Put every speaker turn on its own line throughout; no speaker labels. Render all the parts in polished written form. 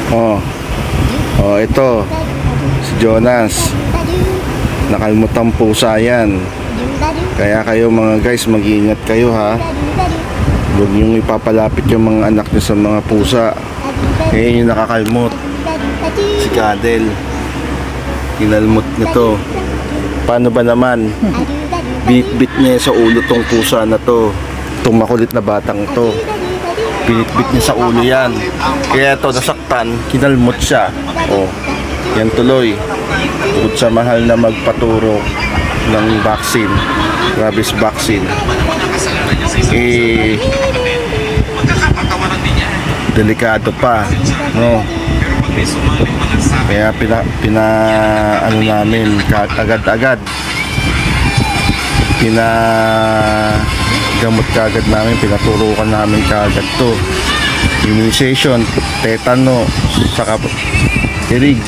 Oh. Oh, ito. Si Jonas. Nakalmot ang pusa yan. Kaya kayo mga guys, mag-iingat kayo ha. Huwag niyong ipapalapit yung mga anak niyo sa mga pusa. Ngayon yung nakakalmot. Si Kadel. Kinalmot nito. Paano ba naman? Bit-bit niya sa ulo tong pusa na to. Itong makulit na batang to. Bit-bit niya sa ulo yan. Kaya ito nasaktan, kinalmot siya. Oh, yan tuloy. Bukod sa mahal na magpaturo ng vaccine, rabies vaccine, delikado pa, no? Kaya ano namin agad-agad, gamot kagad namin, pinaturukan namin kagad to. Immunization, tetano, saka irig.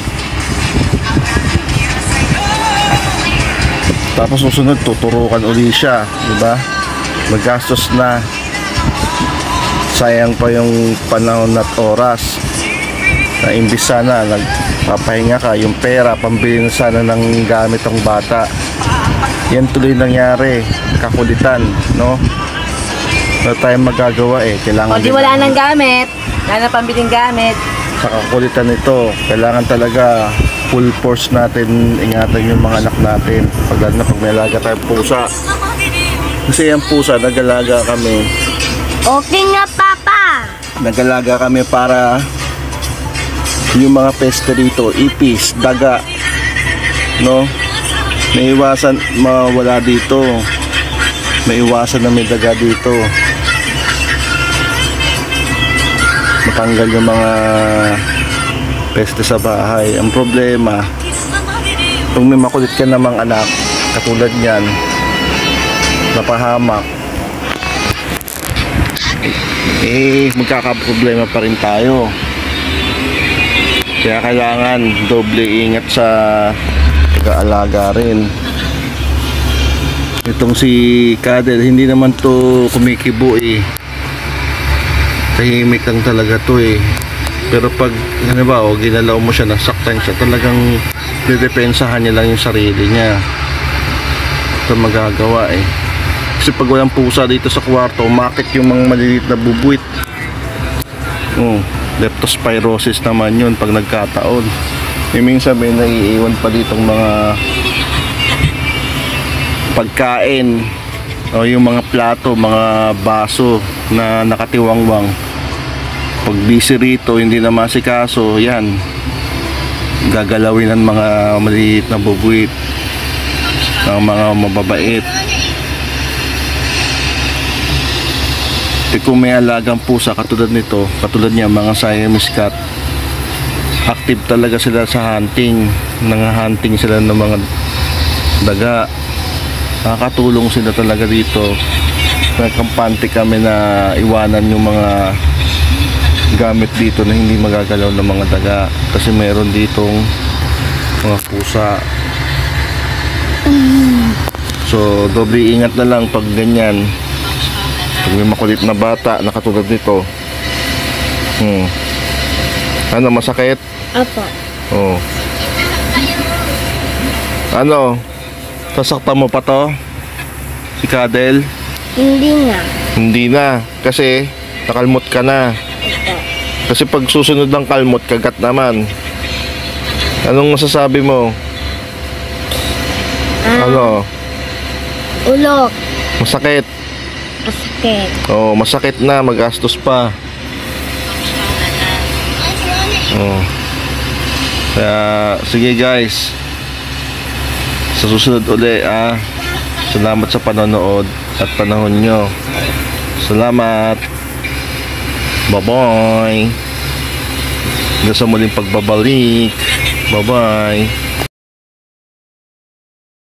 Tapos susunod tuturukan uli siya, diba? Magastos na. Sayang pa yung panahon at oras. Na imbis sana nagpapahinga ka, yung pera pambili na sana ng gamit ng bata. Yan tuloy nangyari, kakulitan, no? Wala tayong magagawa eh. Kailangan
di wala nang gamit, wala na pambiling gamit.
Sa kakulitan nito, kailangan talaga full force natin ingatan yung mga anak natin. Pag may alaga tayong pusa. Kasi yung pusa, nag-alaga kami.
Okay nga, Papa!
Nag-alaga kami para yung mga peste rito, ipis, daga, no? Maiwasan mawala dito. Maiwasan na may daga dito. Matanggal yung mga peste sa bahay. Ang problema, kung may makulit ka namang anak katulad niyan, napahamak, magkakaproblema pa rin tayo. Kaya kailangan doble ingat sa pag-aalaga rin. Itong si Kadel, hindi naman to kumikibo eh. Tahimik lang talaga to eh. Pero pag halimbawa ginalaw mo siya, nasaktan siya, talagang didepensahan niya lang yung sarili niya. Ito magagawa eh. Kasi pag walang pusa dito sa kwarto, umakit yung mga maliliit na bubuit. Leptospirosis naman yun pag nagkataon. Minsan may naiiwan pa ditong mga pagkain o yung mga plato, mga baso na nakatiwangwang. Pag busy rito, hindi na masikaso, yan, gagalawin ng mga maliit na bubuit, ng mga mababait. Kung may alagang pusa katulad nito, katulad niya, mga Siamese cat, active talaga sila sa hunting. Nang-hunting sila ng mga daga. Nakakatulong sila talaga dito. Nagkampante kami na iwanan yung mga gamit dito na hindi magagalaw ng mga daga, kasi meron ditong mga pusa. So doble ingat na lang pag ganyan, pag may makulit na bata na katulad nito. Ano, masakit?
Opo.
Oh. Ano, sasaktan mo pa to si Kadel?
Hindi na.
Hindi na, kasi nakalmot ka na. Kasi pag susunod ng kalmot, kagat naman. Anong masasabi mo? Ano?
Ulok.
Masakit.
Masakit.
Oh, masakit na, magastos pa. Oh. Kaya sige guys, sa susunod uli salamat sa panonood at panahon nyo. Salamat. Bye-bye. Hanggang sa muling pagbabalik. Bye-bye.